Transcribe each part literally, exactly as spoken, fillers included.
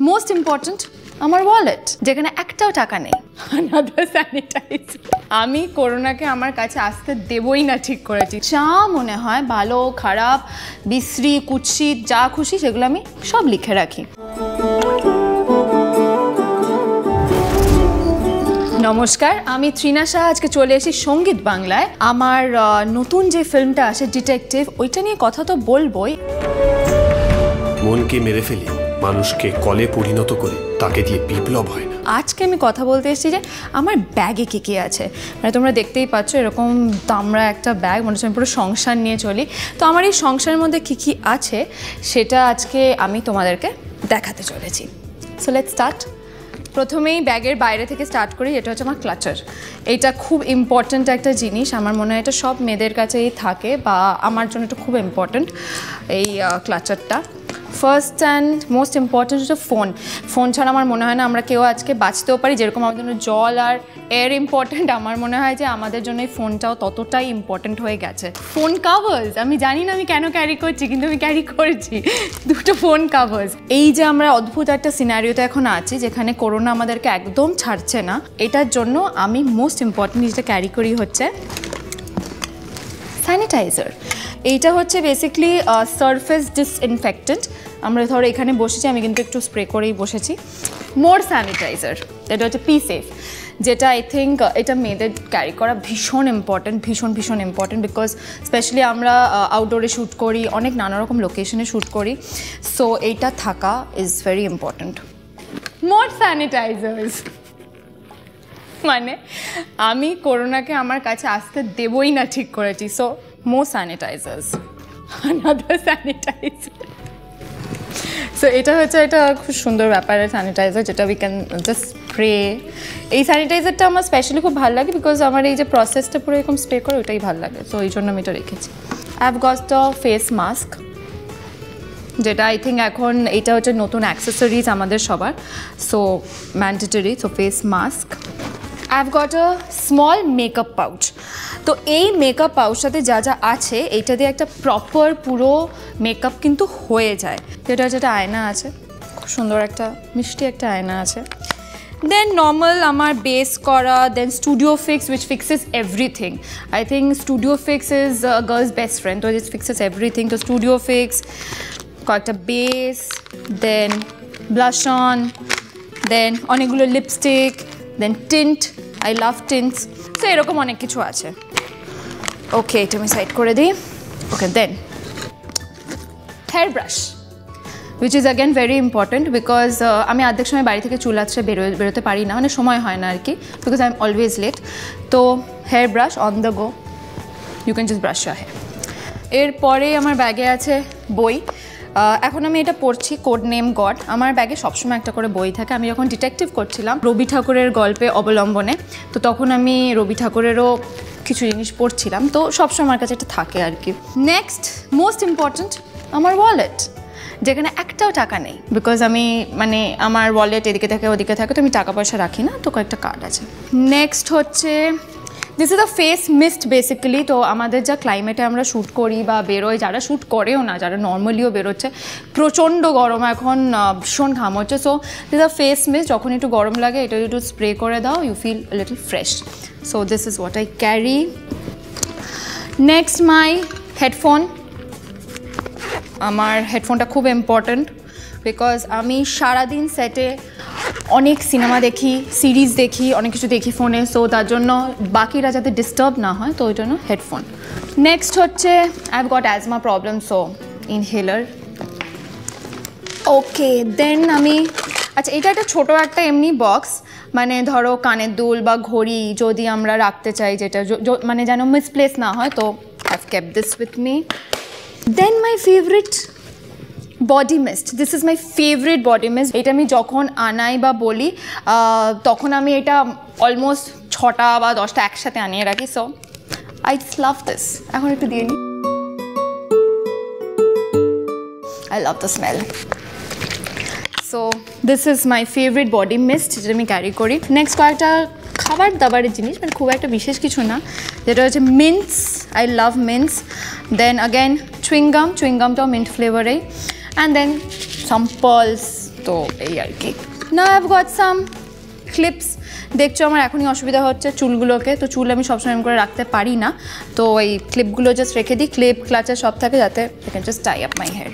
Most important আমার wallet, যেখানে একটাও টাকা নেই। Another sanitizer. আমি করোনাকে আমার কাছে আসতে দেবই না, ঠিক করেছি। যা মনে হয় ভালো খারাপ বিশ্রী কুৎসিত যা খুশি সেগুলো আমি সব লিখে রাখি। নমস্কার, আমি তৃণা শাহ। আজকে চলে এসেছি সঙ্গীত বাংলায়। আমার নতুন যে ফিল্মটা আসে ডিটেকটিভ, ওইটা নিয়ে কথা তো বলবোই। মনকে মেরে ফেলি, মানুষকে কলে পরিণত করে তাকে দিয়ে বিপ্লব হয় না। আজকে আমি কথা বলতে এসেছি যে আমার ব্যাগে কী কী আছে। মানে তোমরা দেখতেই পাচ্ছ এরকম দামড়া একটা ব্যাগ, মনে হচ্ছে আমি পুরো সংসার নিয়ে চলি। তো আমার এই সংসারের মধ্যে কী কী আছে সেটা আজকে আমি তোমাদেরকে দেখাতে চলেছি। So let's start. প্রথমেই ব্যাগের বাইরে থেকে স্টার্ট করি। এটা হচ্ছে আমার ক্লাচার। এটা খুব ইম্পর্ট্যান্ট একটা জিনিস। আমার মনে হয় এটা সব মেয়েদের কাছেই থাকে, বা আমার জন্য এটা খুব ইম্পর্ট্যান্ট এই ক্লাচারটা। ফার্স্ট অ্যান্ড মোস্ট ইম্পর্ট্যান্ট হচ্ছে ফোন। ফোন ছাড়া আমার মনে হয় না আমরা কেউ আজকে বাঁচতেও পারি। যেরকম আমাদের জন্য জল আর এয়ার ইম্পর্ট্যান্ট, আমার মনে হয় যে আমাদের জন্য এই ফোনটাও ততটাই ইম্পর্ট্যান্ট হয়ে গেছে। ফোন কাভার্স, আমি জানি না আমি কেন ক্যারি করছি, কিন্তু আমি ক্যারি করছি দুটো ফোন কাভার্স। এই যে আমরা অদ্ভুত একটা সিনারিওতে এখন আছি, যেখানে করোনা আমাদেরকে একদম ছাড়ছে না, এটার জন্য আমি মোস্ট ইম্পর্ট্যান্ট যেটা ক্যারি করি হচ্ছে স্যানিটাইজার। এইটা হচ্ছে বেসিক্যালি সারফেস ডিসইনফেক্টেন্ট। আমরা ধরো এখানে বসেছি, আমি কিন্তু একটু স্প্রে করেই বসেছি। মোর স্যানিটাইজার, এটা হচ্ছে পি সেফ, যেটা আই থিঙ্ক এটা মেয়েদের ক্যারি করা ভীষণ ইম্পর্ট্যান্ট, ভীষণ ভীষণ ইম্পর্ট্যান্ট। বিকজ স্পেশালি আমরা আউটডোরে শ্যুট করি, অনেক নানা রকম লোকেশনে শ্যুট করি। সো এইটা থাকা is very important. More sanitizers মানে আমি করোনাকে আমার কাছে আসতে দেবই না, ঠিক করেছি। So more sanitizers, another sanitizer. So এটা হচ্ছে একটা খুব সুন্দর ব্যাপারের স্যানিটাইজার, যেটা উই ক্যান জাস্ট স্প্রে। এই স্যানিটাইজারটা আমার স্পেশালি খুব ভালো লাগে, বিকজ আমার এই যে প্রসেসটা পুরো এরকম স্প্রে করে ওটাই ভালো লাগে। সো এই জন্য আমি এটা রেখেছি। I have got the face mask, যেটা আই থিঙ্ক এখন এইটা হচ্ছে নতুন অ্যাক্সেসরিজ আমাদের সবার। So mandatory. So face mask. I have got a small makeup pouch. তো এই মেকআপ পাউচটাতে যা যা আছে, এইটা দিয়ে একটা প্রপার পুরো মেকআপ কিন্তু হয়ে যায়। যেটা যেটা আয়না আছে, খুব সুন্দর একটা মিষ্টি একটা আয়না আছে। দেন নর্মাল আমার বেস করা, then studio fix which fixes everything. I think studio fix is girls best friend, তো ইট ফিক্সেস এভরিথিং। তো স্টুডিও ফিক্স, কয়েকটা base, then blush on, then অনেকগুলো lipstick, then tint. I love tints. তো এরকম অনেক কিছু আছে। ওকে, এটা আমি সাইড করে দিই। Okay, then hair brush, which is again very important, because আমি অর্ধেক সময় বাড়ি থেকে চুল আছড়ে বেরো বেরোতে পারি না, মানে সময় হয় না আর কি, because I am always late. তো hair brush on the go, you can just brush your hair. এরপরে আমার ব্যাগে আছে বই। এখন আমি এটা পড়ছি, কোড নেম গড। আমার ব্যাগে সবসময় একটা করে বই থাকে। আমি যখন ডিটেকটিভ করছিলাম রবি ঠাকুরের গল্পে অবলম্বনে, তো তখন আমি রবি ঠাকুরেরও কিছু জিনিস পড়ছিলাম, তো সবসময় আমার কাছে এটা থাকে আর কি। নেক্সট মোস্ট ইম্পর্ট্যান্ট আমার ওয়ালেট, যেখানে একটাও টাকা নেই, বিকজ আমি মানে আমার ওয়ালেট এদিকে থাকে ওদিকে থাকে, তো আমি টাকা পয়সা রাখি না, তো কয়েকটা কার্ড আছে। নেক্সট হচ্ছে this is a face mist basically. তো আমাদের যা ক্লাইমেটে আমরা শ্যুট করি বা বেরোই, যারা শ্যুট করেও না, যারা নর্মালিও বেরোচ্ছে, প্রচণ্ড গরম এখন, ভীষণ ঘাম হচ্ছে। So this a face mist, যখন একটু গরম লাগে এটা একটু স্প্রে করে দাও, you feel little fresh. So this is what I carry. Next my headphone. আমার হেডফোনটা খুব ইম্পর্ট্যান্ট, বিকজ আমি সারাদিন সেটে অনেক সিনেমা দেখি, সিরিজ দেখি, অনেক কিছু দেখি ফোনে। সো তার জন্য বাকিরা যাতে ডিস্টার্ব না হয়, তো ওই জন্য হেডফোন। নেক্সট হচ্ছে I have got asthma problem, so inhaler. Okay, then আমি আচ্ছা এটা একটা ছোটো একটা এমনি বক্স, মানে ধরো কানের দুল বা ঘড়ি যদি আমরা রাখতে চাই, যেটা মানে যেন মিসপ্লেস না হয়, তো I have kept this with me. Then my favourite body mist. This is my favourite body mist. এটা আমি যখন আনাই বা বলি তখন আমি এটা অলমোস্ট ছটা বা দশটা একসাথে আনিয়ে রাখি। So I love this. এখন একটু দিয়ে নিই। I love the smell. So this is my favourite body mist, যেটা আমি ক্যারি করি। নেক্সট কয়েকটা খাবার দাবারের জিনিস, মানে খুব একটা বিশেষ কিছু না, যেটা হচ্ছে mints. I love mints. Then again chewing gum, চুইংগামটাও মিন্ট ফ্লেভারেই। And then some pearls. তো এই আর কি। না I have got some clips. দেখছো আমার এখনই অসুবিধা হচ্ছে চুলগুলোকে, তো চুল আমি সবসময় করে রাখতে পারি না, তো এই ক্লিপগুলো জাস্ট রেখে দিই, ক্লিপ ক্লাচার সব থাকে যাতে I can just tie up my hair.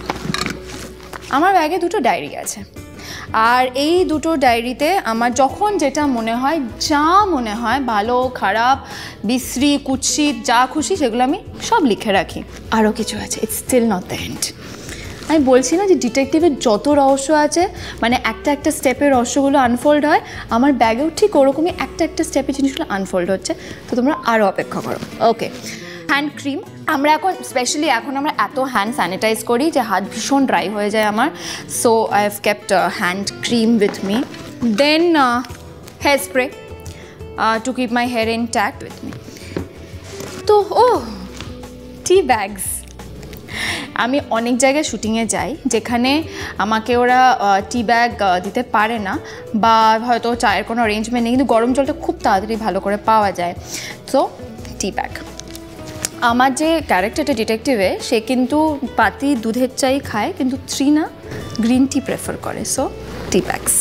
আমার ব্যাগে দুটো ডায়েরি আছে, আর এই দুটো ডায়েরিতে আমার যখন যেটা মনে হয়, যা মনে হয় ভালো খারাপ বিশ্রী কুৎসিত যা খুশি সেগুলো আমি সব লিখে রাখি। আরও কিছু আছে, it's still not the end. আমি বলছি না যে ডিটেকটিভের যত রহস্য আছে, মানে একটা একটা স্টেপের রহস্যগুলো আনফোল্ড হয়, আমার ব্যাগেও ঠিক ওরকমই একটা একটা স্টেপের জিনিসগুলো আনফোল্ড হচ্ছে, তো তোমরা আরও অপেক্ষা করো। Okay, hand cream. আমরা এখন স্পেশালি এখন আমরা এত হ্যান্ড স্যানিটাইজ করি যে হাত ভীষণ ড্রাই হয়ে যায় আমার, so I have kept hand cream with me. Then hair spray to keep my hair intact with me. তো ও টি ব্যাগস। আমি অনেক জায়গায় শুটিংয়ে যাই যেখানে আমাকে ওরা টি ব্যাগ দিতে পারে না, বা হয়তো চায়ের কোনো অ্যারেঞ্জমেন্ট নেই, কিন্তু গরম জলটা খুব তাড়াতাড়ি ভালো করে পাওয়া যায়, সো টি ব্যাগ। আমার যে ক্যারেক্টারটা ডিটেকটিভে, সে কিন্তু পাতি দুধের চাই খায়, কিন্তু তৃণা গ্রিন টি প্রেফার করে, সো টি ব্যাগস।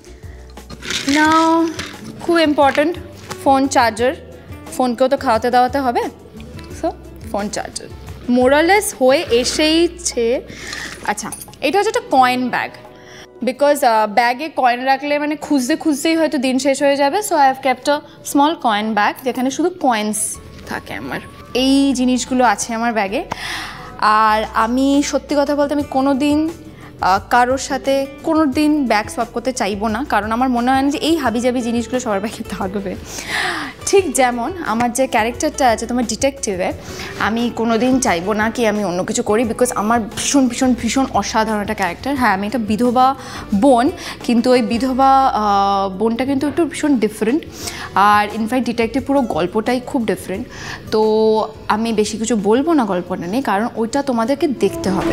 নাও খুব ইম্পর্ট্যান্ট, ফোন চার্জার। ফোনকেও তো খাওয়াতে দাওয়াতে হবে, সো ফোন চার্জার। মোরালেস হয়ে এসেইছে। আচ্ছা, এটা হচ্ছে একটা কয়েন ব্যাগ, বিকজ ব্যাগে কয়েন রাখলে মানে খুঁজতে খুঁজতেই হয়তো দিন শেষ হয়ে যাবে, so I have kept a small coin bag যেখানে শুধু কয়েন্স থাকে আমার। এই জিনিসগুলো আছে আমার ব্যাগে। আর আমি সত্যি কথা বলতে আমি কোনো দিন কারোর সাথে কোনো দিন ব্যাগ সোয়াপ করতে চাইবো না, কারণ আমার মনে হয় না যে এই হাবিজাবি জিনিসগুলো সবার ব্যাগে থাকবে। ঠিক যেমন আমার যে ক্যারেক্টারটা আছে তোমার ডিটেকটিভে, আমি কোনো দিন চাইবো না কি আমি অন্য কিছু করি, বিকজ আমার ভীষণ ভীষণ ভীষণ অসাধারণ একটা ক্যারেক্টার। হ্যাঁ, আমি একটা বিধবা বোন, কিন্তু ওই বিধবা বোনটা কিন্তু একটু ভীষণ ডিফারেন্ট, আর ইনফ্যাক্ট ডিটেকটিভ পুরো গল্পটাই খুব ডিফারেন্ট। তো আমি বেশি কিছু বলবো না গল্পটা নিয়ে, কারণ ওইটা তোমাদেরকে দেখতে হবে।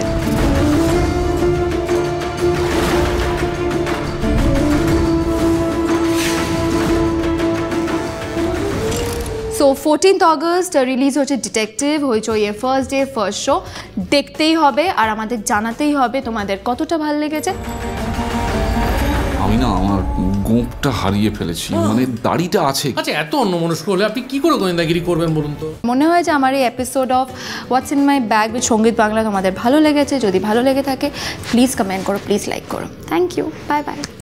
সো ফোরটিন্থ অগস্ট রিলিজ হচ্ছে ডিটেকটিভ, হয়েছে ওই ফার্স্ট ডে ফার্স্ট শো, দেখতেই হবে আর আমাদের জানাতেই হবে তোমাদের কতটা ভালো লেগেছে। আমি না আমার গোঁপটা হারিয়ে ফেলেছি, মানে দাড়িটা আছে। আচ্ছা, এত অন্যমনস্ক হলে আপনি কি করে গোয়েন্দাগিরি করবেন বলুন তো? মনে হয় যে আমার এই episode of what's in my bag with Sangeet Bangla তোমাদের ভালো লেগেছে। যদি ভালো লেগে থাকে প্লিজ কমেন্ট করো, প্লিজ লাইক করো। Thank you, bye by.